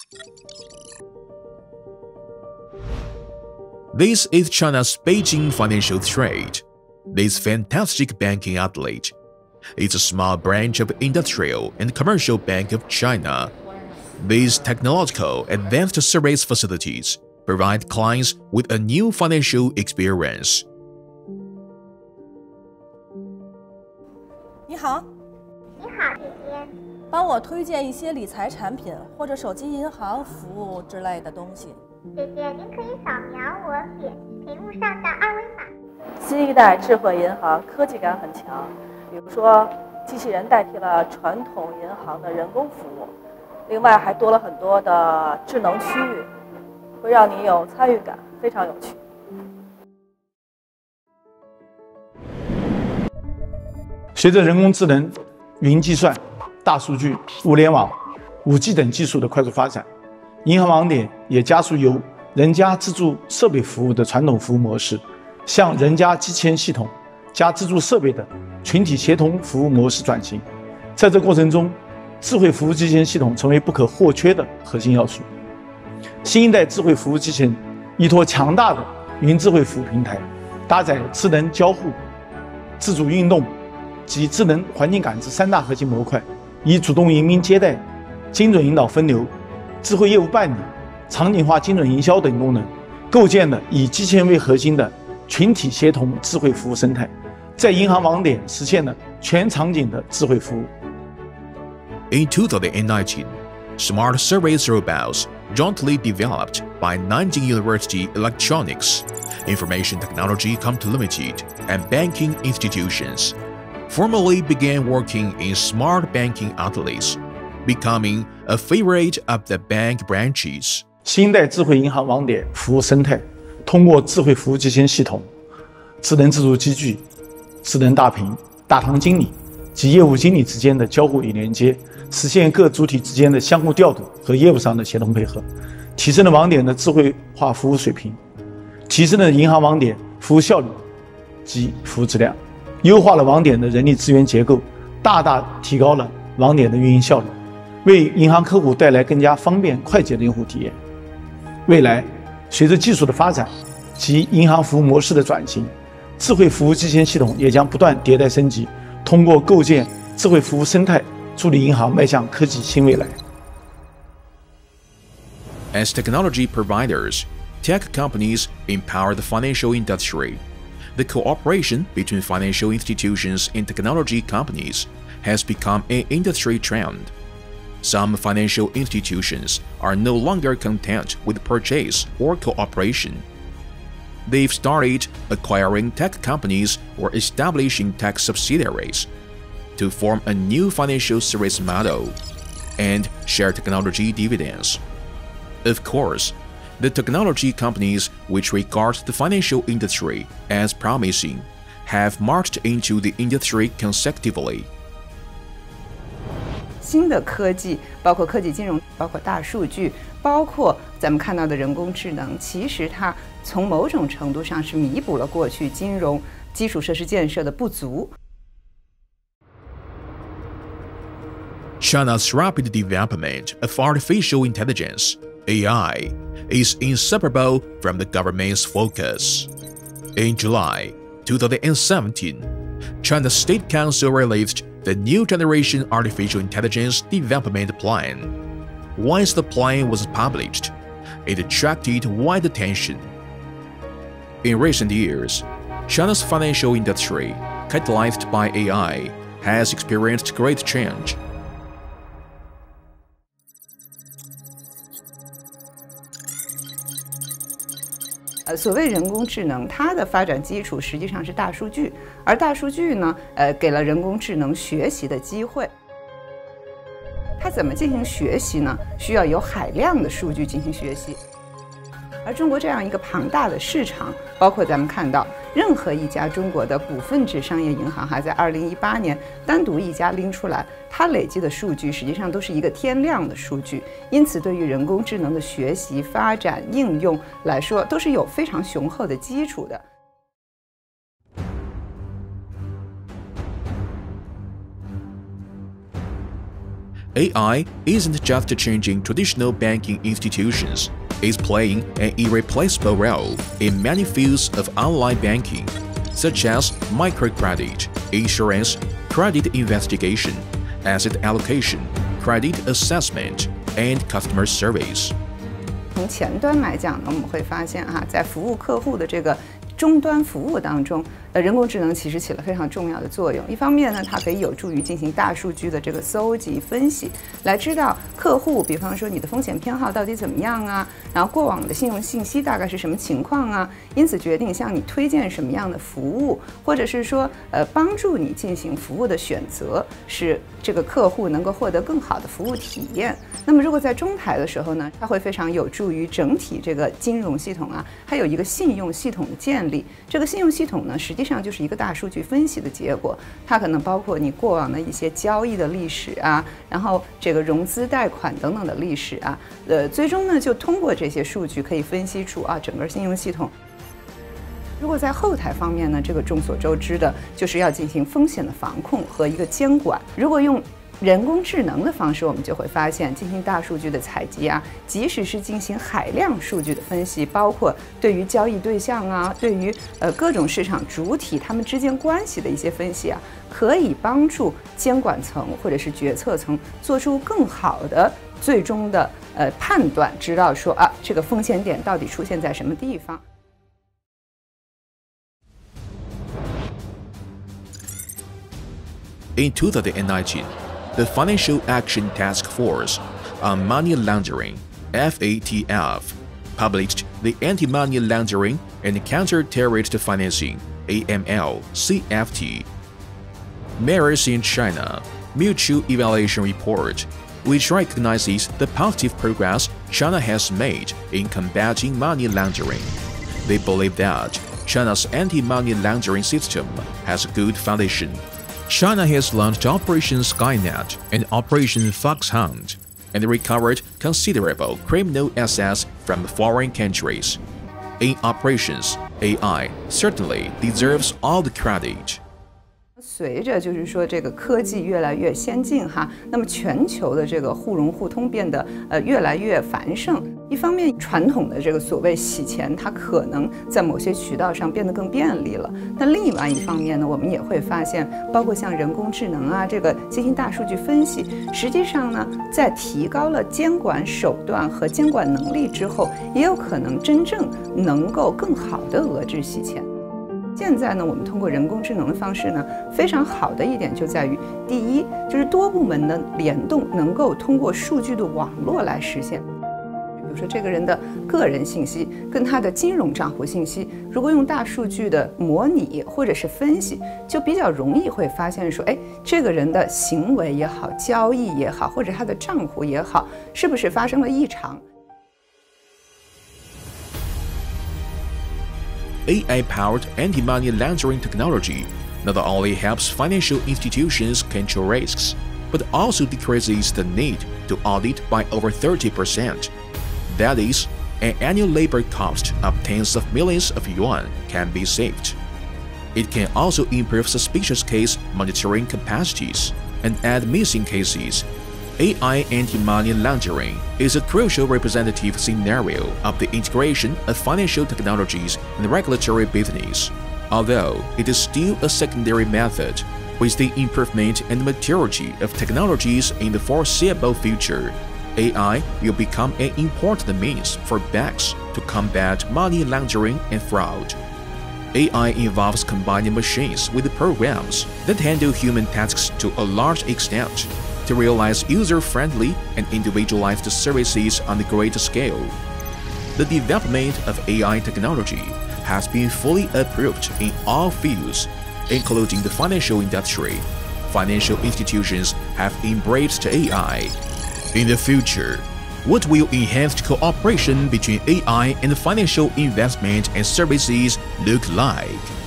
This is China's Beijing Financial Trade. This fantastic banking outlet. It's a small branch of Industrial and Commercial Bank of China. These technological advanced service facilities provide clients with a new financial experience. 你好， 你好，姐姐。 帮我推荐一些理财产品或者手机银行服务之类的东西。 姐姐，您可以扫描我点屏幕上的二维码。 新一代智慧银行科技感很强，比如说机器人代替了传统银行的人工服务，另外还多了很多的智能区域，会让你有参与感，非常有趣。 随着人工智能、云计算、大数据、物联网、5G 等技术的快速发展，银行网点也加速由人家自助设备服务的传统服务模式，向人家机器人系统加自助设备的群体协同服务模式转型。在这过程中，智慧服务机器人系统成为不可或缺的核心要素。新一代智慧服务机器人依托强大的云智慧服务平台，搭载智能交互、自主运动及智能环境感知3大核心模块，以主动迎宾接待、精准引导分流、智慧业务办理、场景化精准营销等功能，构建了以机器人为核心的群体协同智慧服务生态，在银行网点实现了全场景的智慧服务。 In 2019, smart service robots jointly developed by Nanjing University Electronics, Information Technology Company Limited, and banking institutions formally began working in smart banking outlets, becoming a favorite of the bank branches. 新一代智慧银行网点服务生态，通过智慧服务机器人系统、智能自助机具、智能大屏、大堂经理及业务经理之间的交互与连接，实现各主体之间的相互调度和业务上的协同配合，提升了网点的智慧化服务水平，提升了银行网点服务效率及服务质量，优化了网点的人力资源结构，大大提高了网点的运营效率，为银行客户带来更加方便快捷的用户体验。未来，随着技术的发展及银行服务模式的转型，智慧服务机器人系统也将不断迭代升级，通过构建智慧服务生态，助力银行迈向科技新未来。 As technology providers, tech companies empower the financial industry. The cooperation between financial institutions and technology companies has become an industry trend. Some financial institutions are no longer content with purchase or cooperation. They've started acquiring tech companies or establishing tech subsidiaries to form a new financial service model and share technology dividends. Of course, the technology companies which regard the financial industry as promising have marched into the industry consecutively. 新的科技，包括科技金融，包括大数据，包括咱们看到的人工智能，其实它从某种程度上是弥补了过去金融基础设施建设的不足。 China's rapid development of artificial intelligence, AI, is inseparable from the government's focus. In July 2017, China's State Council released the New Generation Artificial Intelligence Development Plan. Once the plan was published, it attracted wide attention. In recent years, China's financial industry, catalyzed by AI, has experienced great change. 所谓人工智能，它的发展基础实际上是大数据，而大数据呢，给了人工智能学习的机会。它怎么进行学习呢？需要有海量的数据进行学习。而中国这样一个庞大的市场，包括咱们看到任何一家中国的股份制商业银行，还在2018年单独一家拎出来，它累积的数据实际上都是一个天量的数据，因此对于人工智能的学习、发展、应用来说，都是有非常雄厚的基础的。 AI isn't just changing traditional banking institutions, it's playing an irreplaceable role in many fields of online banking, such as microcredit, insurance, credit investigation, asset allocation, credit assessment, and customer service. 从前端来讲呢，我们会发现在服务客户的这个终端服务当中，人工智能其实起了非常重要的作用。一方面呢，它可以有助于进行大数据的这个搜集分析，来知道客户，比方说你的风险偏好到底怎么样啊，然后过往的信用信息大概是什么情况啊，因此决定向你推荐什么样的服务，或者是说帮助你进行服务的选择，使这个客户能够获得更好的服务体验。那么如果在中台的时候呢，它会非常有助于整体这个金融系统还有一个信用系统的建立。这个信用系统呢，实际上就是一个大数据分析的结果，它可能包括你过往的一些交易的历史然后这个融资贷款等等的历史最终呢就通过这些数据可以分析出整个信用系统。如果在后台方面呢，这个众所周知的就是要进行风险的防控和一个监管。如果用人工智能的方式，我们就会发现，进行大数据的采集即使是进行海量数据的分析，包括对于交易对象对于各种市场主体他们之间关系的一些分析可以帮助监管层或者是决策层做出更好的最终的判断，知道说这个风险点到底出现在什么地方。 In 2019, the Financial Action Task Force on Money Laundering (FATF) published the Anti-Money Laundering and Counter-Terrorist Financing (AML) CFT Mirrors in China Mutual Evaluation Report, which recognizes the positive progress China has made in combating money laundering. They believe that China's anti-money laundering system has a good foundation. China has launched Operation Skynet and Operation Foxhound and recovered considerable criminal assets from foreign countries. In operations, AI certainly deserves all the credit. 随着就是说这个科技越来越先进那么全球的这个互融互通变得越来越繁盛。一方面，传统的这个所谓洗钱，它可能在某些渠道上变得更便利了。那另外一方面呢，我们也会发现，包括像人工智能这个进行大数据分析，实际上呢，在提高了监管手段和监管能力之后，也有可能真正能够更好的遏制洗钱。现在呢，我们通过人工智能的方式呢，非常好的一点就在于，第一就是多部门的联动能够通过数据的网络来实现。比如说这个人的个人信息跟他的金融账户信息，如果用大数据的模拟或者是分析，就比较容易会发现说，这个人的行为也好，交易也好，或者他的账户也好，是不是发生了异常。 AI-powered anti-money laundering technology not only helps financial institutions control risks, but also decreases the need to audit by over 30%. That is, an annual labor cost of tens of millions of yuan can be saved. It can also improve suspicious case monitoring capacities and add missing cases. AI anti-money laundering is a crucial representative scenario of the integration of financial technologies in regulatory business. Although it is still a secondary method, with the improvement and maturity of technologies in the foreseeable future, AI will become an important means for banks to combat money laundering and fraud. AI involves combining machines with programs that handle human tasks to a large extent, to realize user-friendly and individualized services on a great scale. The development of AI technology has been fully approved in all fields, including the financial industry. Financial institutions have embraced AI. In the future, what will enhanced cooperation between AI and financial investment and services look like?